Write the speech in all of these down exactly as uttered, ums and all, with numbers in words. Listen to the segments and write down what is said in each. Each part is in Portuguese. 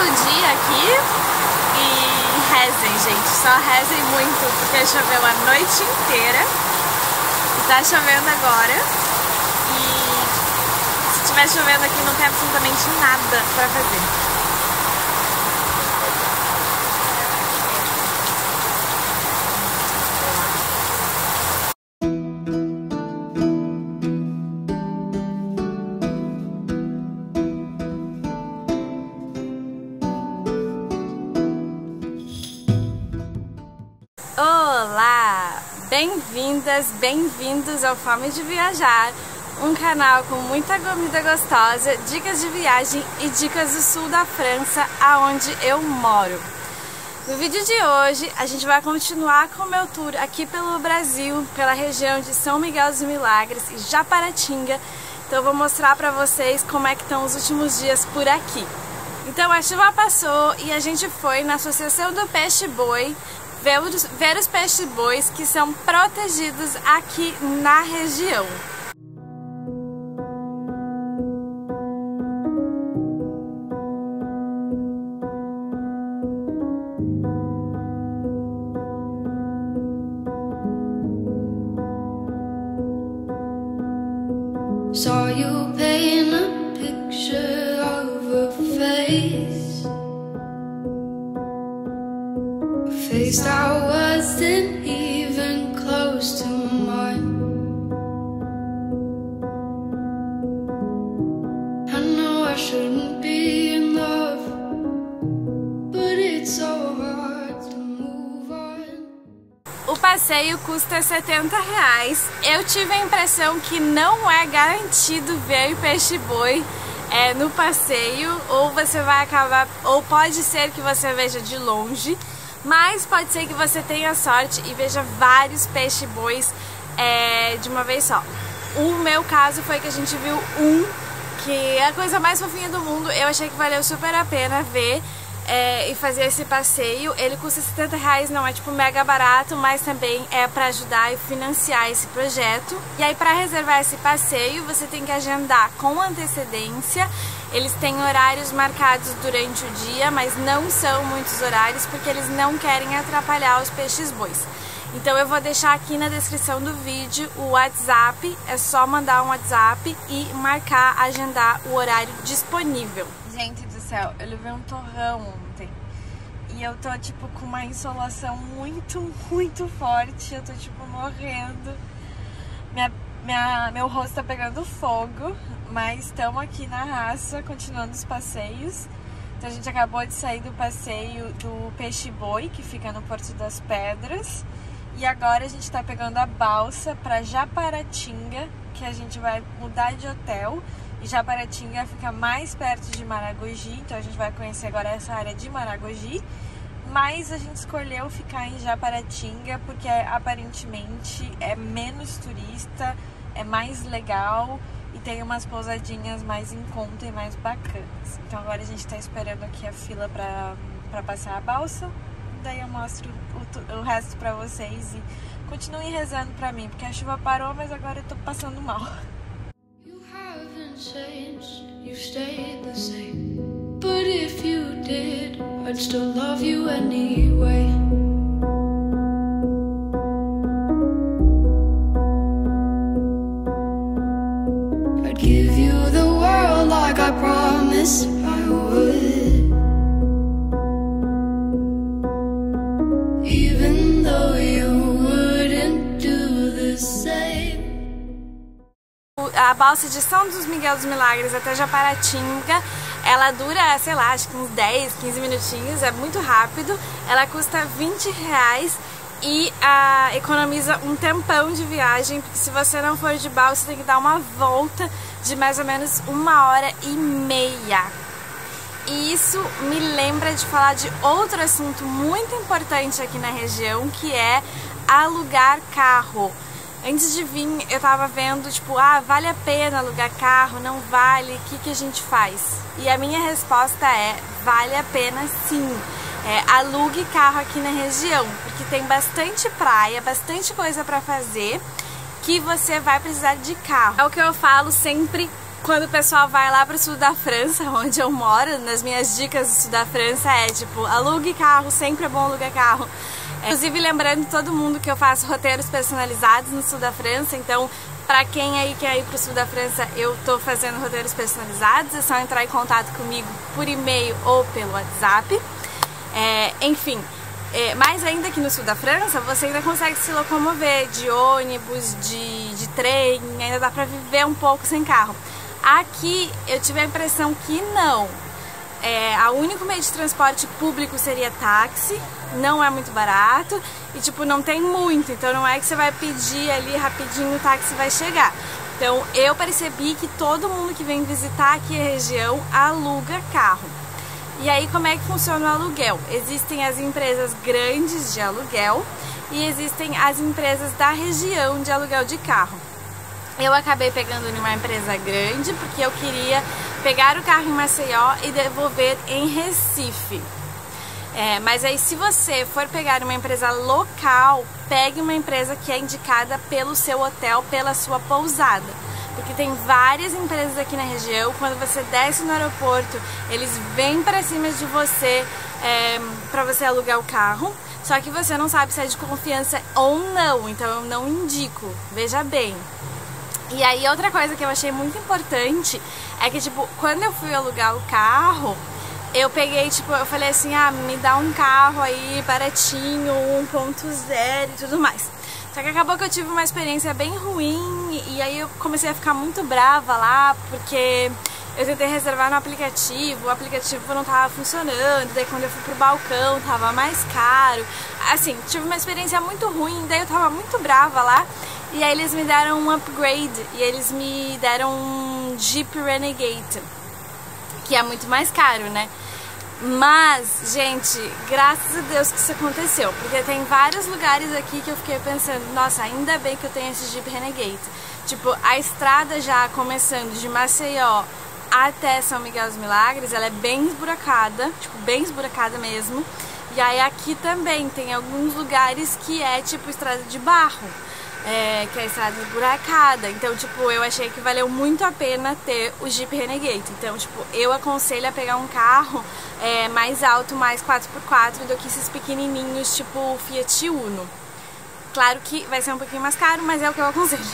belo dia aqui e rezem, gente, só rezem muito, porque choveu a noite inteira e tá chovendo agora e se estiver chovendo aqui não tem absolutamente nada pra fazer. Olá! Bem-vindas, bem-vindos ao Fome de Viajar, um canal com muita comida gostosa, dicas de viagem e dicas do sul da França, aonde eu moro. No vídeo de hoje, a gente vai continuar com o meu tour aqui pelo Brasil, pela região de São Miguel dos Milagres e Japaratinga. Então eu vou mostrar pra vocês como é que estão os últimos dias por aqui. Então a chuva passou e a gente foi na Associação do Peixe Boi Ver os, ver os peixes bois que são protegidos aqui na região. Saw you paint a picture of a face, face that wasn't even close to mine. I know I shouldn't be in love, but it's so hard to move on. O passeio custa setenta reais. Eu tive a impressão que não é garantido ver peixe-boi é, no passeio, ou você vai acabar, ou pode ser que você veja de longe. Mas pode ser que você tenha sorte e veja vários peixe-bois é, de uma vez só. O meu caso foi que a gente viu um, que é a coisa mais fofinha do mundo. Eu achei que valeu super a pena ver é, e fazer esse passeio. Ele custa setenta reais, não é tipo mega barato, mas também é para ajudar e financiar esse projeto. E aí para reservar esse passeio você tem que agendar com antecedência. Eles têm horários marcados durante o dia, mas não são muitos horários porque eles não querem atrapalhar os peixes-bois. Então eu vou deixar aqui na descrição do vídeo o WhatsApp, é só mandar um WhatsApp e marcar, agendar o horário disponível. Gente do céu, eu levei um torrão ontem e eu tô tipo com uma insolação muito, muito forte, eu tô tipo morrendo. Minha, minha, meu rosto tá pegando fogo. Mas estamos aqui na raça, continuando os passeios. Então a gente acabou de sair do passeio do Peixe Boi, que fica no Porto das Pedras. E agora a gente está pegando a balsa para Japaratinga, que a gente vai mudar de hotel. E Japaratinga fica mais perto de Maragogi, então a gente vai conhecer agora essa área de Maragogi. Mas a gente escolheu ficar em Japaratinga porque aparentemente é menos turista, é mais legal e tem umas pousadinhas mais em conta e mais bacanas. Então agora a gente tá esperando aqui a fila pra, pra passar a balsa. Daí eu mostro o, o resto pra vocês e continuem rezando pra mim, porque a chuva parou, mas agora eu tô passando mal. You haven't changed, you stayed the same. But if you did, I'd still love you anyway. Give you the world like I promised I would, even though you wouldn't do the same. A balsa de São dos Miguel dos Milagres até Japaratinga, ela dura, sei lá, acho que uns dez, quinze minutinhos, é muito rápido. Ela custa vinte reais. E ah, economiza um tempão de viagem, porque se você não for de balsa, você tem que dar uma volta de mais ou menos uma hora e meia. E isso me lembra de falar de outro assunto muito importante aqui na região, que é alugar carro. Antes de vir, eu tava vendo, tipo, ah, vale a pena alugar carro, não vale, o que, que a gente faz? E a minha resposta é, vale a pena sim. É, alugue carro aqui na região, porque tem bastante praia, bastante coisa para fazer, que você vai precisar de carro. É o que eu falo sempre quando o pessoal vai lá pro sul da França, onde eu moro, nas minhas dicas do sul da França é tipo, alugue carro, sempre é bom alugar carro. É, inclusive lembrando todo mundo que eu faço roteiros personalizados no sul da França, então pra quem aí quer ir pro sul da França, eu tô fazendo roteiros personalizados, é só entrar em contato comigo por e-mail ou pelo WhatsApp. É, enfim, é, mais ainda que no sul da França, você ainda consegue se locomover de ônibus, de, de trem, ainda dá pra viver um pouco sem carro. Aqui eu tive a impressão que não. É, a único meio de transporte público seria táxi, não é muito barato e tipo não tem muito, então não é que você vai pedir ali rapidinho o táxi vai chegar. Então eu percebi que todo mundo que vem visitar aqui a região aluga carro. E aí como é que funciona o aluguel? Existem as empresas grandes de aluguel e existem as empresas da região de aluguel de carro. Eu acabei pegando numa empresa grande porque eu queria pegar o carro em Maceió e devolver em Recife. É, mas aí se você for pegar uma empresa local, pegue uma empresa que é indicada pelo seu hotel, pela sua pousada. Porque tem várias empresas aqui na região, quando você desce no aeroporto, eles vêm para cima de você é, para você alugar o carro. Só que você não sabe se é de confiança ou não, então eu não indico, veja bem. E aí outra coisa que eu achei muito importante é que, tipo, quando eu fui alugar o carro, eu peguei, tipo, eu falei assim, ah, me dá um carro aí baratinho, um ponto zero e tudo mais. Só que acabou que eu tive uma experiência bem ruim e aí eu comecei a ficar muito brava lá, porque eu tentei reservar no aplicativo, o aplicativo não tava funcionando, daí quando eu fui pro balcão tava mais caro. Assim, tive uma experiência muito ruim, daí eu tava muito brava lá. E aí eles me deram um upgrade e eles me deram um Jeep Renegade, que é muito mais caro, né? Mas, gente, graças a Deus que isso aconteceu, porque tem vários lugares aqui que eu fiquei pensando, nossa, ainda bem que eu tenho esse Jeep Renegade. Tipo, a estrada já começando de Maceió até São Miguel dos Milagres, ela é bem esburacada, tipo, bem esburacada mesmo. E aí aqui também tem alguns lugares que é tipo estrada de barro. É, que é a estrada esburacada, então tipo, eu achei que valeu muito a pena ter o Jeep Renegade, então tipo, eu aconselho a pegar um carro é, mais alto, mais quatro por quatro do que esses pequenininhos tipo Fiat Uno. Claro que vai ser um pouquinho mais caro, mas é o que eu aconselho.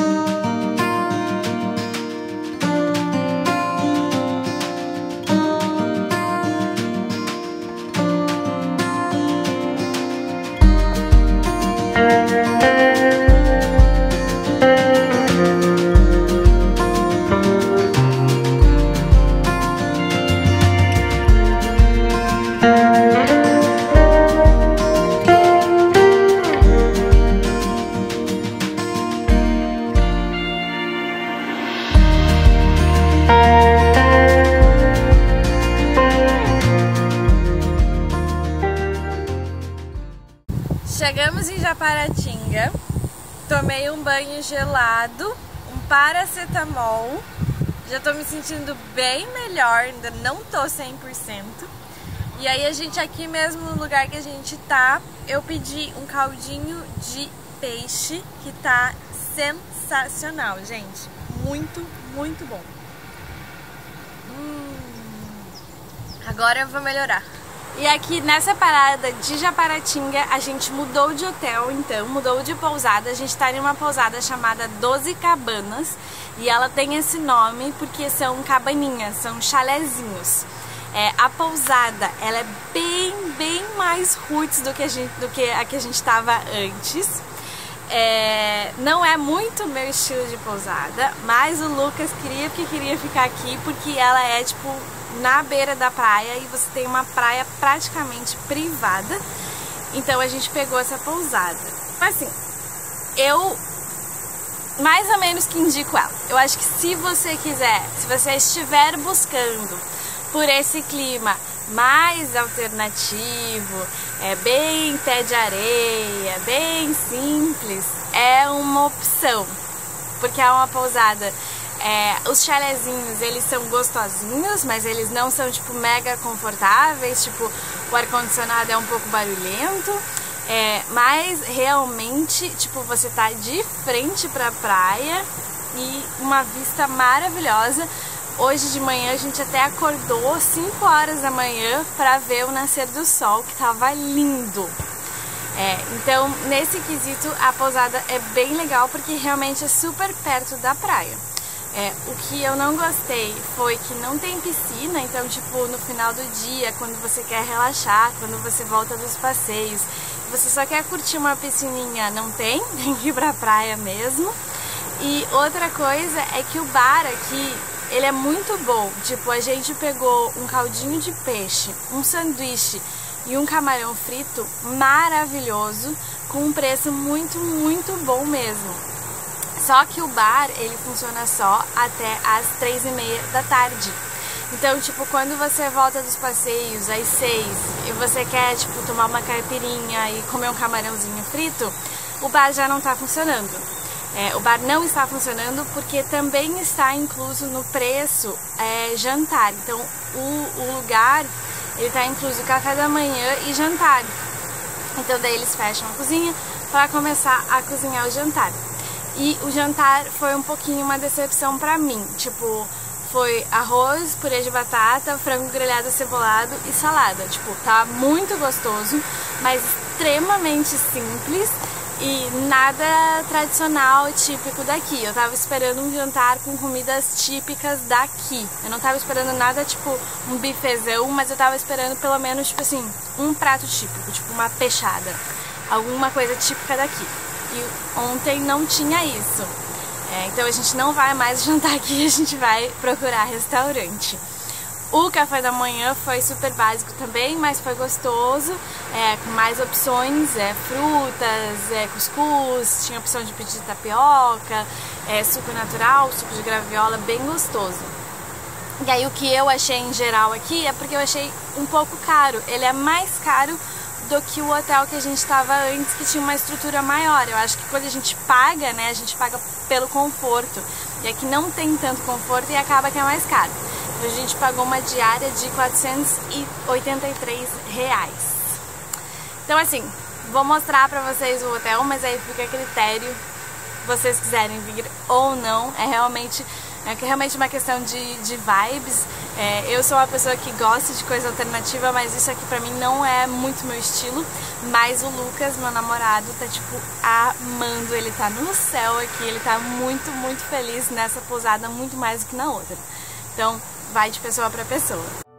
Chegamos em Japaratinga, tomei um banho gelado, um paracetamol, já tô me sentindo bem melhor, ainda não tô cem por cento. E aí a gente aqui mesmo no lugar que a gente tá, eu pedi um caldinho de peixe que tá sensacional, gente. Muito, muito bom. Hum, agora eu vou melhorar. E aqui nessa parada de Japaratinga a gente mudou de hotel, então, mudou de pousada. A gente tá em uma pousada chamada Doze Cabanas e ela tem esse nome porque são cabaninhas, são chalezinhos. É, a pousada, ela é bem, bem mais roots do que a gente, do que a que a gente estava antes. É, não é muito meu estilo de pousada, mas o Lucas queria porque queria ficar aqui porque ela é tipo na beira da praia e você tem uma praia praticamente privada. Então a gente pegou essa pousada. Assim, eu mais ou menos que indico ela. Eu acho que se você quiser, se você estiver buscando por esse clima mais alternativo, é bem pé de areia, bem simples, é uma opção, porque é uma pousada, é, os chalezinhos eles são gostosinhos, mas eles não são tipo mega confortáveis, tipo o ar-condicionado é um pouco barulhento, É, mas realmente, tipo, você tá de frente pra praia e uma vista maravilhosa. Hoje de manhã a gente até acordou cinco horas da manhã pra ver o nascer do sol, que tava lindo. É, então, nesse quesito, a pousada é bem legal porque realmente é super perto da praia. É, o que eu não gostei foi que não tem piscina, então tipo, no final do dia, quando você quer relaxar, quando você volta dos passeios, você só quer curtir uma piscininha, não tem, tem que ir pra praia mesmo. E outra coisa é que o bar aqui, ele é muito bom, tipo, a gente pegou um caldinho de peixe, um sanduíche e um camarão frito maravilhoso, com um preço muito, muito bom mesmo. Só que o bar, ele funciona só até as três e meia da tarde. Então, tipo, quando você volta dos passeios às seis e você quer, tipo, tomar uma caipirinha e comer um camarãozinho frito, o bar já não tá funcionando. É, o bar não está funcionando porque também está incluso no preço é, jantar. Então, o, o lugar, ele tá incluso café da manhã e jantar. Então, daí eles fecham a cozinha para começar a cozinhar o jantar. E o jantar foi um pouquinho uma decepção pra mim, tipo, foi arroz, purê de batata, frango grelhado acebolado e salada. Tipo, tá muito gostoso, mas extremamente simples e nada tradicional, típico daqui. Eu tava esperando um jantar com comidas típicas daqui. Eu não tava esperando nada tipo um bifezão, mas eu tava esperando pelo menos, tipo assim, um prato típico, tipo uma peixada, alguma coisa típica daqui. E ontem não tinha isso. É, então a gente não vai mais jantar aqui, a gente vai procurar restaurante. O café da manhã foi super básico também, mas foi gostoso, é, com mais opções, é, frutas, é, cuscuz, tinha opção de pedir tapioca, é, suco natural, suco de graviola, bem gostoso. E aí o que eu achei em geral aqui é porque eu achei um pouco caro, ele é mais caro do que o hotel que a gente estava antes, que tinha uma estrutura maior. Eu acho que quando a gente paga, né, a gente paga pelo conforto. E aqui não tem tanto conforto e acaba que é mais caro. Então a gente pagou uma diária de quatrocentos e oitenta e três reais. Então assim, vou mostrar pra vocês o hotel, mas aí fica a critério se vocês quiserem vir ou não. É realmente, é realmente uma questão de, de vibes. É, eu sou uma pessoa que gosta de coisa alternativa, mas isso aqui pra mim não é muito meu estilo. Mas o Lucas, meu namorado, tá tipo amando, ele tá no céu aqui, ele tá muito, muito feliz nessa pousada, muito mais do que na outra. Então vai de pessoa pra pessoa.